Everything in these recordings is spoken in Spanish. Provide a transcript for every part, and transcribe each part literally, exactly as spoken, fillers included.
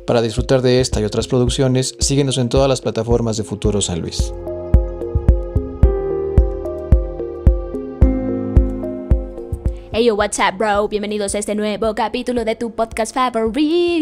Para disfrutar de esta y otras producciones, síguenos en todas las plataformas de Futuro San Luis. Hey yo, what's up, bro? Bienvenidos a este nuevo capítulo de tu podcast favorito.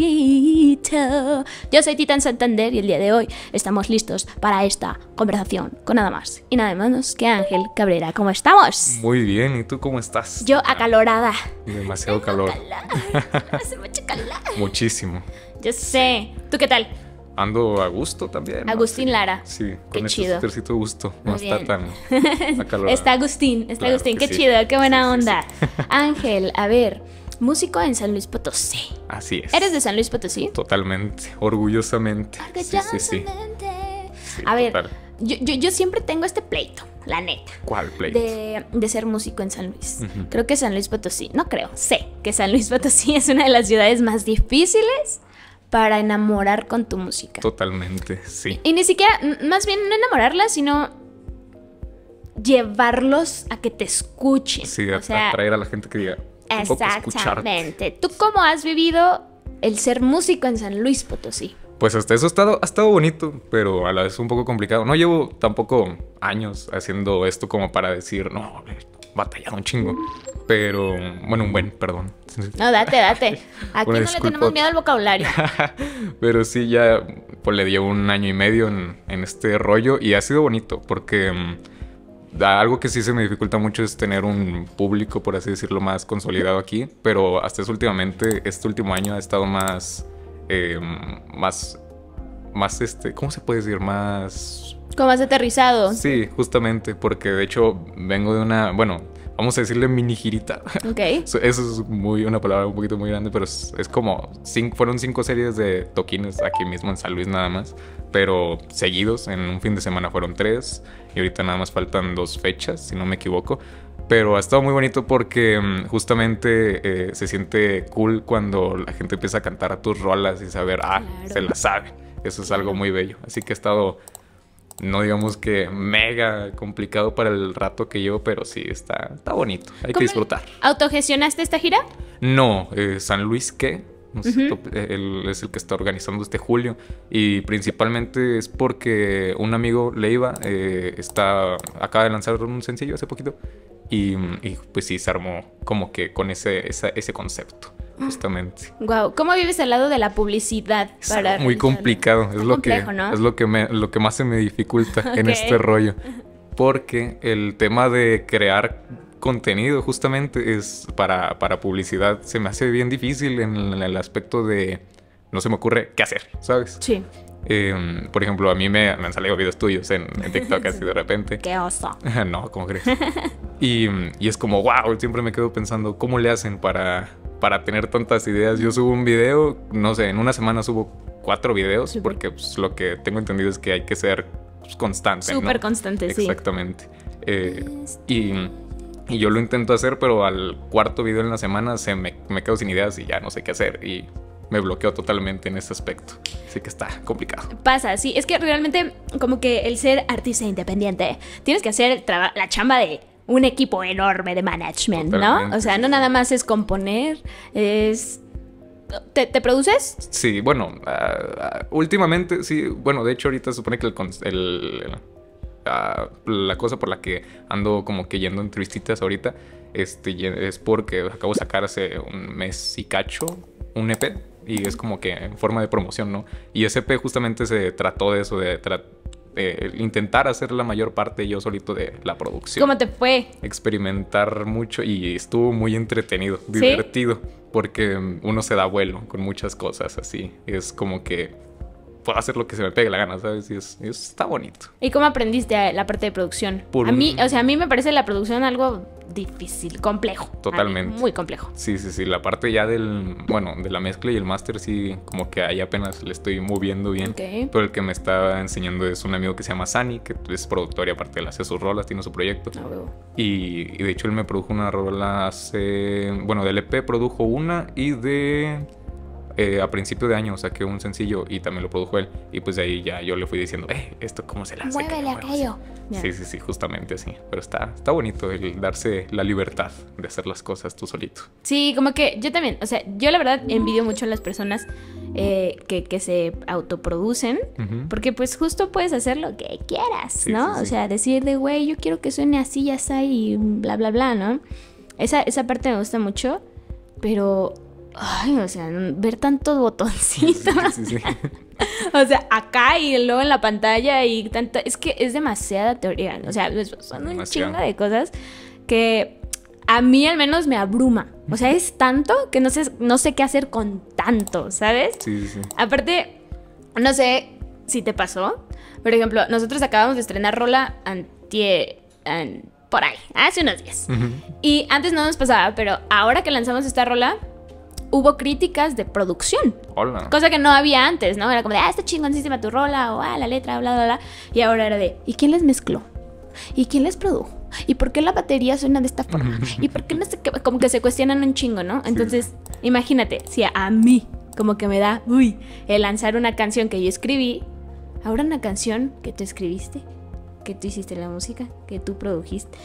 Yo soy Titan Santander y el día de hoy estamos listos para esta conversación con nada más y nada menos que Ángel Cabrera. ¿Cómo estamos? Muy bien, ¿y tú cómo estás? Yo acalorada. Demasiado calor. calor. Hace mucho calor. Muchísimo. Yo sé. ¿Tú qué tal? Ando a gusto también. Agustín ¿no? Lara. Sí, qué con chido. este suétercito gusto. No Muy está bien. tan acalorado. Está Agustín, está Claro Agustín. que Qué sí. chido, qué buena Sí, sí, onda. sí. Ángel, a ver, músico en San Luis Potosí. Así es. ¿Eres de San Luis Potosí? Totalmente, orgullosamente. Sí, sí, sí. Orgullosamente. Sí, A ver, total. yo, yo, yo siempre tengo este pleito, la neta, ¿Cuál pleito? de, de ser músico en San Luis. Ujú. Creo que San Luis Potosí, no creo, sé que San Luis Potosí es una de las ciudades más difíciles para enamorar con tu música. Totalmente, sí. Y ni siquiera, m- más bien no enamorarla, sino llevarlos a que te escuchen. Sí, a- o sea, atraer a la gente que diga, "Tengo que escucharte". exactamente. ¿Tú cómo has vivido el ser músico en San Luis Potosí? Pues hasta eso ha estado, ha estado bonito, pero a la vez un poco complicado. No llevo tampoco años haciendo esto como para decir, no, he batallado un chingo. Pero, bueno, un buen, perdón. No, date, date. Aquí Una no le disculpa. tenemos miedo al vocabulario. Pero sí, ya pues le llevo un año y medio en, en este rollo y ha sido bonito porque mm, da- algo que sí se me dificulta mucho es tener un público, por así decirlo, más consolidado aquí. Pero hasta eso últimamente, este último año ha estado más, eh, más, más este, ¿cómo se puede decir? Más... ¿Cómo has aterrizado? Sí, justamente, porque de hecho vengo de una, bueno, vamos a decirle mini girita. Ok. Eso eso es muy, una palabra un poquito muy grande, pero es, es como, cinco, fueron cinco series de toquines aquí mismo en San Luis nada más, pero seguidos, en un fin de semana fueron tres, y ahorita nada más faltan dos fechas, si no me equivoco. Pero ha estado muy bonito porque mm, justamente eh, se siente cool cuando la gente empieza a cantar a tus rolas y saber, ah, Claro. se la sabe. Eso es algo muy bello. Así que ha estado, no digamos que mega complicado para el rato que llevo, pero sí, está, está bonito. Hay que ¿Cómo disfrutar. ¿Autogestionaste esta gira? No, eh, San Luis, ¿qué? No sé, Ujú. top- eh, él es el que está organizando este julio. Y principalmente es porque un amigo, Leiva, eh, está, acaba de lanzar un sencillo hace poquito. Y, y, pues sí, se armó como que con ese, esa- ese concepto, justamente. Wow. ¿Cómo vives al lado de la publicidad? Es para algo muy realizarlo? complicado, es Está lo complejo, que ¿no? es lo que me, lo que más se me dificulta en Ok. este rollo, porque el tema de crear contenido justamente es para, para publicidad se me hace bien difícil en el, el aspecto de no se me ocurre qué hacer, ¿sabes? Sí. Eh, por ejemplo, a mí me, me han salido videos tuyos en, en TikTok así de repente. Qué oso. No, ¿cómo crees? Y, y es como, wow, siempre me quedo pensando, ¿cómo le hacen para, para tener tantas ideas? Yo subo un video, no sé, en una semana subo cuatro videos, Súper. porque pues, lo que tengo entendido es que hay que ser pues, constante, ¿no? Súper constante, sí. Exactamente. Eh, y, y yo lo intento hacer, pero al cuarto video en la semana se me, me quedo sin ideas y ya no sé qué hacer. Y me bloqueo totalmente en ese aspecto. Así que está complicado. Pasa, sí. Es que realmente como que el ser artista independiente, tienes que hacer el traba- la chamba de un equipo enorme de management, ¿no? Totalmente, O sea, sí, no sí. nada más es componer, es... ¿Te, te produces? Sí, bueno, ah, ah, últimamente, sí, bueno, de hecho ahorita se supone que el, cons- el- el- ah, la cosa por la que ando como que yendo en turistitas ahorita, este, y es porque acabo de sacar hace un mes y cacho un E P y es como que en forma de promoción, ¿no? Y ese E P justamente se trató de eso, de tra- eh, intentar hacer la mayor parte yo solito de la producción. ¿Cómo te fue? Experimentar mucho y estuvo muy entretenido, ¿Sí? divertido, porque mm, uno se da vuelo con muchas cosas así. Es como que puedo hacer lo que se me pegue la gana, ¿sabes? Y es, es- está bonito. ¿Y cómo aprendiste a- la parte de producción? Por a mí, un- o sea, a mí me parece la producción algo difícil, complejo. Totalmente. Vale, muy complejo. Sí, sí, sí. La parte ya del, bueno, de la mezcla y el máster sí, como que ahí apenas le estoy moviendo bien. Ok. Pero el que me está enseñando es un amigo que se llama Sani, que es productor y aparte él hace sus rolas, tiene su proyecto. Ah, huevo. Y, y de hecho él me produjo una rola hace... Bueno, del E P produjo una y de... eh, a principio de año saqué un sencillo y también lo produjo él. Y pues de ahí ya yo le fui diciendo, eh, ¿esto cómo se le hace? Muévele aquello. Sí, sí, sí, sí, justamente así. Pero está, está bonito el darse la libertad de hacer las cosas tú solito. Sí, como que yo también, o sea, yo la verdad envidio mucho a las personas eh, que, que se autoproducen, uh-huh. porque pues justo puedes hacer lo que quieras, sí, ¿no? Sí, sí. O sea, decir de, güey, yo quiero que suene así, ya está, y bla, bla, bla, ¿no? Esa, esa parte me gusta mucho, pero, ay, o sea, ver tantos botoncitos. Sí, sí, sí. O sea, acá y luego en la pantalla y tanto, es que es demasiada teoría, o sea, son un chingo de cosas que a mí al menos me abruma. O sea, es tanto que no sé, no sé qué hacer con tanto, ¿sabes? Sí, sí, sí. Aparte, no sé si te pasó. Por ejemplo, nosotros acabamos de estrenar rola antier, an, por ahí, hace unos días. Uh-huh. Y antes no nos pasaba, pero ahora que lanzamos esta rola, hubo críticas de producción. Hola. Cosa que no había antes, ¿no? Era como de, ah, está chingoncísima tu rola, o ah, la letra, bla, bla, bla. Y ahora era de, ¿y quién les mezcló? ¿Y quién les produjo? ¿Y por qué la batería suena de esta forma? ¿Y por qué no sé qué? Como que se cuestionan un chingo, ¿no? Entonces, sí. Imagínate, si a, a mí como que me da, uy, el lanzar una canción que yo escribí, ahora una canción que tú escribiste, que tú hiciste la música, que tú produjiste.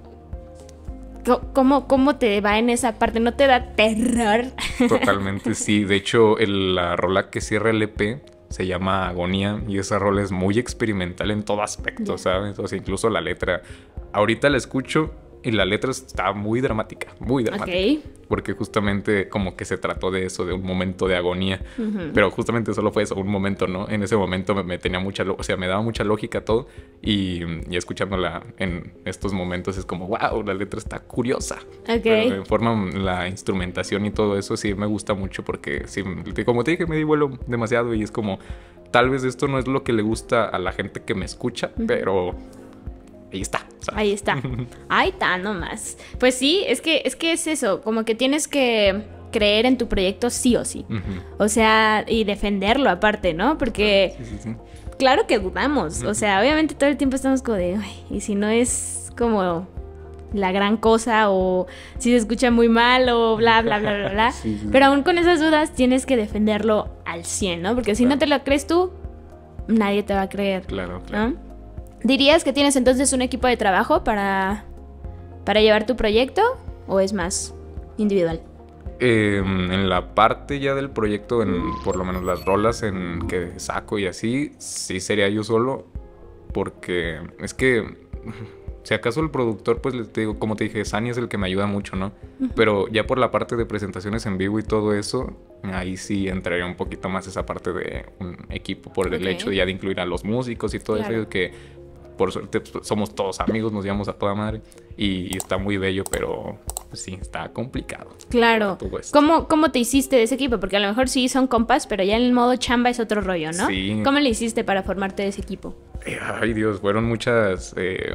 ¿Cómo, cómo te va en esa parte? ¿No te da terror? Totalmente, sí. De hecho, el, la rola que cierra el E P se llama Agonía y esa rola es muy experimental en todo aspecto, yeah. ¿sabes? O sea, incluso la letra. Ahorita la escucho y la letra está muy dramática, muy dramática. Okay. Porque justamente como que se trató de eso, de un momento de agonía. Uh-huh. Pero justamente solo fue eso, un momento, ¿no? En ese momento me, me tenía mucha, o sea, me daba mucha lógica todo. Y, y escuchándola en estos momentos es como, wow, la letra está curiosa. Okay. Pero en forma, la instrumentación y todo eso sí me gusta mucho porque, sí, como te dije, me di vuelo demasiado y es como, tal vez esto no es lo que le gusta a la gente que me escucha, uh-huh. pero... ahí está. ¿sabes? Ahí está. Ahí está nomás. Pues sí, es que, es que es eso. Como que tienes que creer en tu proyecto sí o sí. Uh-huh. O sea, y defenderlo aparte, ¿no? Porque sí, sí, sí. Claro que dudamos. Uh-huh. O sea, obviamente todo el tiempo estamos como de, ay, y si no es como la gran cosa o si se escucha muy mal o bla, bla, bla, bla, bla. Sí, sí. Pero aún con esas dudas tienes que defenderlo al cien, ¿no? Porque si claro. no te lo crees tú, nadie te va a creer. Claro, claro. ¿no? ¿Dirías que tienes entonces un equipo de trabajo para, para llevar tu proyecto o es más individual? Eh, en la parte ya del proyecto, en por lo menos las rolas en que saco y así, sí sería yo solo, porque es que si acaso el productor, pues les digo, como te dije, Sani es el que me ayuda mucho, ¿no? Uh-huh. Pero ya por la parte de presentaciones en vivo y todo eso, ahí sí entraría un poquito más esa parte de un equipo, por el okay. hecho ya de incluir a los músicos y todo claro. eso, que por suerte somos todos amigos, nos llevamos a toda madre y, y está muy bello, pero pues, sí, está complicado. Claro. ¿Cómo, ¿Cómo te hiciste de ese equipo? Porque a lo mejor sí son compas, pero ya en el modo chamba es otro rollo, ¿no? Sí. ¿Cómo le hiciste para formarte de ese equipo? Eh, ay, Dios, fueron muchas... Eh,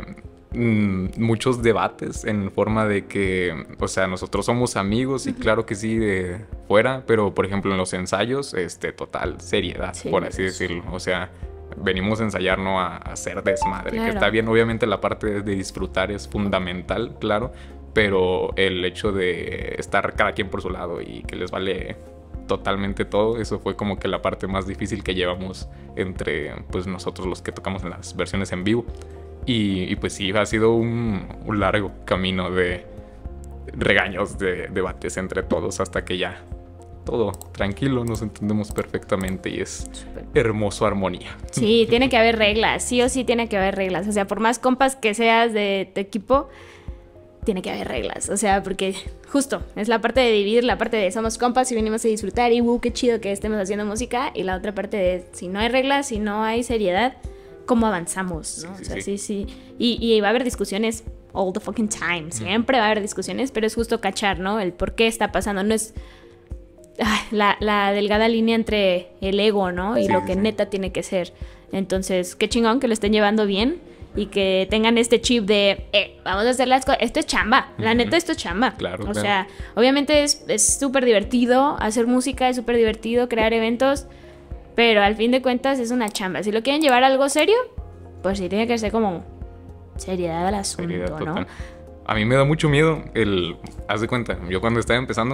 muchos debates en forma de que, o sea, nosotros somos amigos y uh-huh. claro que sí de fuera, pero por ejemplo en los ensayos, este, total seriedad, sí. por así decirlo, o sea, venimos a ensayar, no a, a hacer desmadre, claro. que está bien, obviamente la parte de, de disfrutar es fundamental, claro, pero el hecho de estar cada quien por su lado y que les vale totalmente todo, eso fue como que la parte más difícil que llevamos entre, pues, nosotros los que tocamos en las versiones en vivo. Y, y pues sí, ha sido un, un largo camino de regaños, de debates entre todos hasta que ya todo tranquilo, nos entendemos perfectamente y es Super. hermoso armonía. Sí, tiene que haber reglas, sí o sí tiene que haber reglas. O sea, por más compas que seas de tu equipo, tiene que haber reglas. O sea, porque justo es la parte de dividir, la parte de somos compas y venimos a disfrutar y uh, qué chido que estemos haciendo música, y la otra parte de si no hay reglas, si no hay seriedad, ¿cómo avanzamos? ¿no? Sí, sí, o sea, sí, sí. sí. Y, y va a haber discusiones all the fucking time. Siempre va a haber discusiones, pero es justo cachar, ¿no? El por qué está pasando. No es ay, la, la delgada línea entre el ego, ¿no? Y sí, lo que sí. neta tiene que ser. Entonces, qué chingón que lo estén llevando bien y que tengan este chip de, eh, vamos a hacer las cosas. Esto es chamba. La neta, esto es chamba. Claro, o claro. sea, obviamente es súper divertido hacer música, es súper divertido crear eventos. Pero al fin de cuentas es una chamba. Si lo quieren llevar a algo serio, pues sí tiene que ser como seriedad al asunto, seriedad, ¿no? A mí me da mucho miedo el... Haz de cuenta, yo cuando estaba empezando,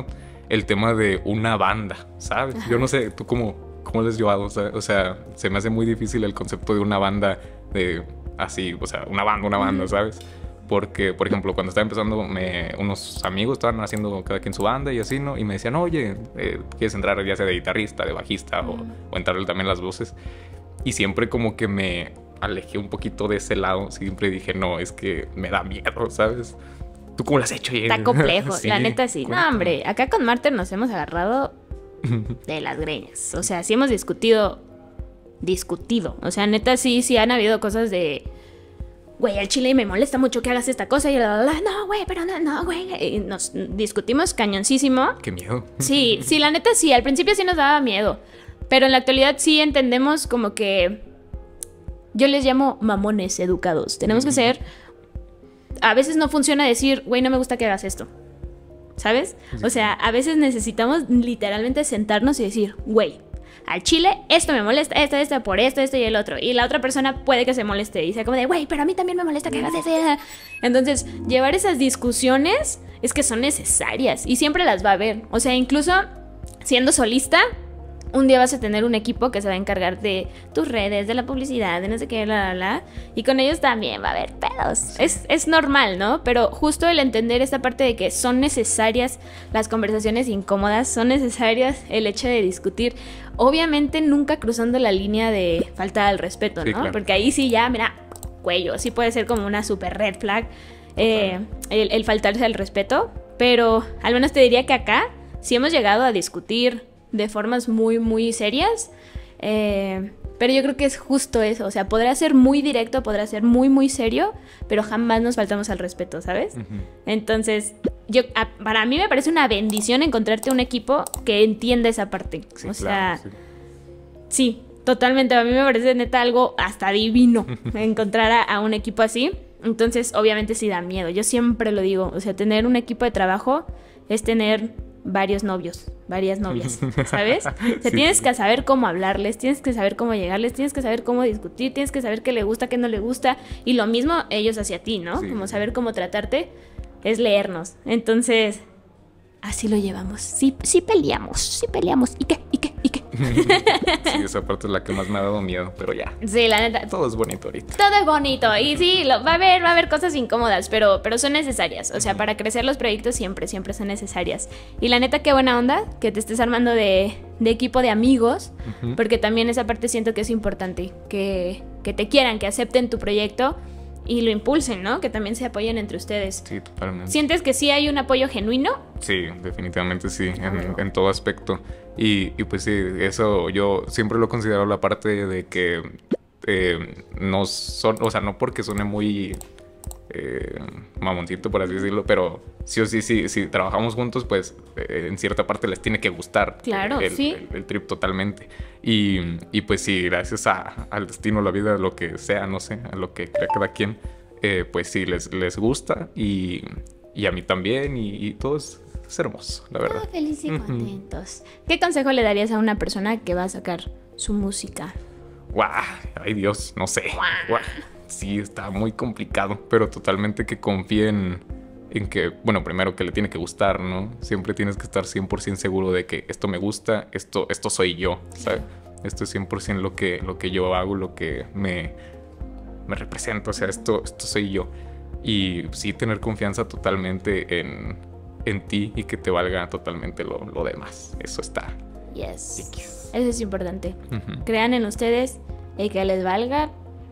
el tema de una banda, ¿sabes? Ajá. Yo no sé, ¿tú cómo, cómo les llevado? O sea, o sea, se me hace muy difícil el concepto de una banda de así, o sea, una banda, una banda, uh-huh. ¿sabes? Porque, por ejemplo, cuando estaba empezando, me, unos amigos estaban haciendo cada quien su banda y así, ¿no? Y me decían, oye, eh, ¿quieres entrar ya sea de guitarrista, de bajista uh-huh. o, o entrarle también las voces? Y siempre como que me alejé un poquito de ese lado. Siempre dije, no, es que me da miedo, ¿sabes? ¿Tú cómo lo has hecho? Está complejo, sí, la neta sí. Cuéntame. No, hombre, acá con Marter nos hemos agarrado de las greñas. O sea, sí hemos discutido, discutido. O sea, neta sí, sí han habido cosas de... Güey, al chile me molesta mucho que hagas esta cosa. Y la, la, la, no, güey, pero no, no, güey. Y nos discutimos cañoncísimo. Qué miedo. Sí, sí, la neta sí. Al principio sí nos daba miedo. Pero en la actualidad sí entendemos como que... Yo les llamo mamones educados. Tenemos que ser... A veces no funciona decir, güey, no me gusta que hagas esto. ¿Sabes? Sí. O sea, a veces necesitamos literalmente sentarnos y decir, güey, al chile, esto me molesta, esto, esto, por esto, esto y el otro. Y la otra persona puede que se moleste y sea como de, güey, pero a mí también me molesta que hagas eso. Entonces, llevar esas discusiones es que son necesarias y siempre las va a haber. O sea, incluso siendo solista, un día vas a tener un equipo que se va a encargar de tus redes, de la publicidad, de no sé qué, bla, bla, bla. Y con ellos también va a haber pedos. Sí. Es, es normal, ¿no? Pero justo el entender esta parte de que son necesarias las conversaciones incómodas, son necesarias el hecho de discutir. Obviamente nunca cruzando la línea de falta al respeto, ¿no? Sí, claro. Porque ahí sí ya, mira, cuello. Sí puede ser como una super red flag eh, el, el faltarse al respeto. Pero al menos te diría que acá sí hemos llegado a discutir de formas muy, muy serias. Eh, pero yo creo que es justo eso. O sea, podrá ser muy directo, podrá ser muy, muy serio, pero jamás nos faltamos al respeto, ¿sabes? Uh-huh. Entonces, yo, a, para mí me parece una bendición encontrarte un equipo que entienda esa parte. Sí, o sea, claro, sí. sí, totalmente. A mí me parece neta algo hasta divino encontrar a, a un equipo así. Entonces, obviamente sí da miedo. Yo siempre lo digo. O sea, tener un equipo de trabajo es tener varios novios, varias novias, ¿sabes? O sea, sí, tienes sí. que saber cómo hablarles, tienes que saber cómo llegarles, tienes que saber cómo discutir, tienes que saber qué le gusta, qué no le gusta, y lo mismo ellos hacia ti, ¿no? Sí. Como saber cómo tratarte es leernos. Entonces, así lo llevamos. Sí, sí peleamos, sí peleamos. ¿Y qué? ¿Y qué? ¿Y qué? Sí, esa parte es la que más me ha dado miedo, pero ya. Sí, la neta. Todo es bonito ahorita. Todo es bonito. Y sí, lo, va a haber, va a haber cosas incómodas, pero, pero son necesarias. O sea, uh-huh. para crecer los proyectos siempre, siempre son necesarias. Y la neta, qué buena onda que te estés armando de, de equipo de amigos, uh-huh. porque también esa parte siento que es importante. Que, que te quieran, que acepten tu proyecto y lo impulsen, ¿no? Que también se apoyen entre ustedes. Sí, totalmente. ¿Sientes que sí hay un apoyo genuino? Sí, definitivamente sí, en, en todo aspecto. Y, y pues sí, eso yo siempre lo he considerado la parte de que eh, no son, o sea, no porque suene muy eh, mamoncito, por así decirlo, pero sí o sí, sí, si trabajamos juntos, pues eh, en cierta parte les tiene que gustar. Claro, el, sí. el, el trip totalmente. Y, y pues sí, gracias a, al destino, la vida, lo que sea, no sé, a lo que crea cada quien, eh, pues sí, les, les gusta y, y a mí también y, y todo es, es hermoso, la verdad. Ah, felices y contentos. Uh-huh. ¿Qué consejo le darías a una persona que va a sacar su música? ¡Guau! Ay, Dios, no sé. ¡Guau! Sí, está muy complicado, pero totalmente que confíen en que, bueno, primero que le tiene que gustar, ¿no? Siempre tienes que estar cien por ciento seguro de que esto me gusta, esto, esto soy yo, ¿sabes? Esto es cien por ciento lo que, lo que yo hago, lo que me, me representa, o sea, esto, esto soy yo. Y sí tener confianza totalmente en, en ti y que te valga totalmente lo, lo demás. Eso está. Yes. X. Eso es importante. Uh-huh. Crean en ustedes y que les valga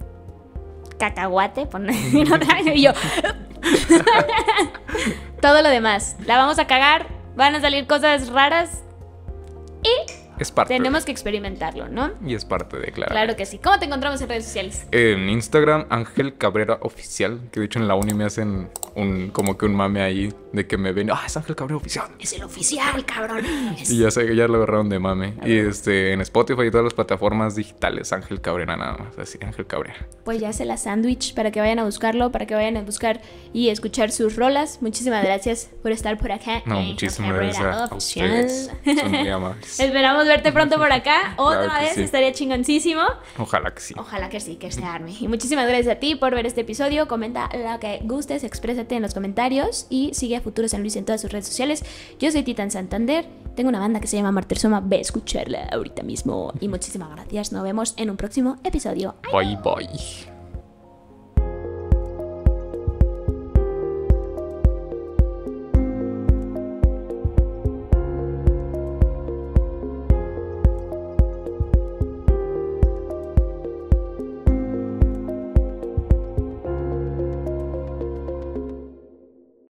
cacahuate. Y yo... Todo lo demás. La vamos a cagar, van a salir cosas raras y es parte tenemos de... que experimentarlo, ¿no? Y es parte de, claro. Claro que sí. ¿Cómo te encontramos en redes sociales? En Instagram, Ángel Cabrera Oficial, que de hecho en la uni me hacen un, como que un mame ahí de que me ven, ah, es Ángel Cabrera Oficial. Es el oficial, cabrones. Y ya sé, ya lo agarraron de mame. Y este, en Spotify y todas las plataformas digitales, Ángel Cabrera nada más, así, Ángel Cabrera. Pues ya se la sándwich para que vayan a buscarlo, para que vayan a buscar y escuchar sus rolas. Muchísimas gracias por estar por acá. No, muchísimas gracias a ustedes. Son muy amables. Esperamos verte pronto por acá. Otra claro vez, sí. Estaría chingoncísimo. Ojalá que sí. Ojalá que sí, que se arme. Y muchísimas gracias a ti por ver este episodio. Comenta lo que gustes, exprésate en los comentarios y sigue Futuro San Luis en todas sus redes sociales. Yo soy Titan Santander. Tengo una banda que se llama Martersoma. Ve a escucharla ahorita mismo. Y muchísimas gracias. Nos vemos en un próximo episodio. Bye, bye.